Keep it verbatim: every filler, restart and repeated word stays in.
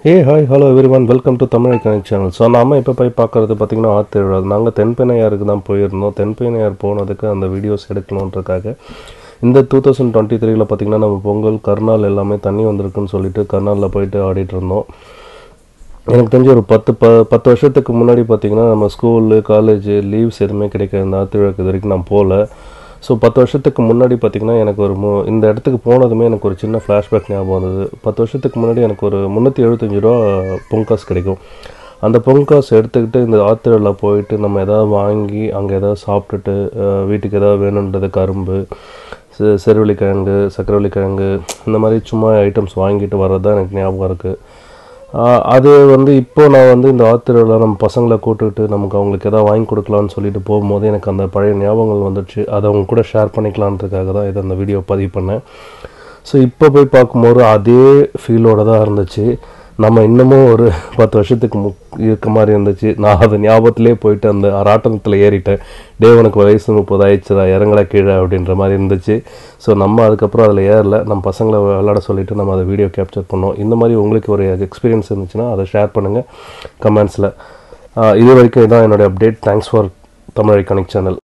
Hey, hi, hello everyone, welcome to Tamil Connect channel. So நாம இப்போ போய் பார்க்குறது பார்த்தீங்கன்னா ஆத்திருவிழா. நாங்கள் தென்பெண்ணையாருக்கு தான் போயிருந்தோம். தென்பெண்ணையார் போனதுக்கு அந்த வீடியோஸ் எடுக்கணுன்றதுக்காக இந்த டூ தௌசண்ட் டுவெண்ட்டி த்ரீல பார்த்தீங்கன்னா நம்ம பொங்கல் கர்நால் எல்லாமே தண்ணி வந்திருக்குன்னு சொல்லிட்டு கர்நாலில் போயிட்டு ஆடிட்டு இருந்தோம். எனக்கு தெரிஞ்ச ஒரு பத்து ப பத்து வருஷத்துக்கு முன்னாடி பார்த்தீங்கன்னா நம்ம ஸ்கூலு காலேஜ் லீவ்ஸ் எதுவுமே கிடைக்காது. இந்த ஆத்திருவிழாக்கு இது வரைக்கும் நான் போகல. ஸோ பத்து வருஷத்துக்கு முன்னாடி பார்த்திங்கன்னா எனக்கு ஒரு மு இந்த இடத்துக்கு போனதுமே எனக்கு ஒரு சின்ன ஃப்ளாஷ்பேக் ஞாபகம் வந்தது. பத்து வருஷத்துக்கு முன்னாடி எனக்கு ஒரு முந்நூற்றி எழுபத்தஞ்சி ரூபா பொங்காஸ் கிடைக்கும். அந்த பொங்காஸ் எடுத்துக்கிட்டு இந்த ஆத்திரவிழா போயிட்டு நம்ம எதாவது வாங்கி அங்கே எதாவது சாப்பிட்டுட்டு வீட்டுக்கு எதாவது வேணுன்றது கரும்பு செ செருவள்ளிக்கிழங்கு சக்கரவள்ளிக்கிழங்கு இந்த மாதிரி சும்மா ஐட்டம்ஸ் வாங்கிட்டு வர்றது தான் எனக்கு ஞாபகம் இருக்குது. அது வந்து இப்போது நான் வந்து இந்த ஆத்திரவிழா நம்ம பசங்களை கூட்டுக்கிட்டு நமக்கு அவங்களுக்கு எதாவது வாங்கி கொடுக்கலான்னு சொல்லிட்டு போகும்போது எனக்கு அந்த பழைய ஞாபகங்கள் வந்துடுச்சு. அதை அவங்க கூட ஷேர் பண்ணிக்கலான்றதுக்காக தான் இதை அந்த வீடியோ பதிவு பண்ணேன். ஸோ இப்போ போய் பார்க்கும்போது அதே ஃபீலோடு தான் இருந்துச்சு. நம்ம இன்னமும் ஒரு பத்து வருஷத்துக்கு மு இருக்க மாதிரி இருந்துச்சு. நான் அது ஞாபகத்திலே போயிட்டு அந்த ராட்டனத்தில் ஏறிட்டேன். டே உனக்கு வயசு முப்பது ஆயிடுச்சுடா இறங்கடா கீழே அப்படின்ற மாதிரி இருந்துச்சு. ஸோ நம்ம அதுக்கப்புறம் அதில் ஏறல. நம்ம பசங்களை விளையாட சொல்லிவிட்டு நம்ம அதை வீடியோ கேப்சர் பண்ணோம். இந்த மாதிரி உங்களுக்கு ஒரு எக்ஸ்பீரியன்ஸ் இருந்துச்சுன்னா அதை ஷேர் பண்ணுங்கள் கமெண்ட்ஸில். இது வரைக்கும் இதான் என்னுடைய update. Thanks for Tamil connect channel.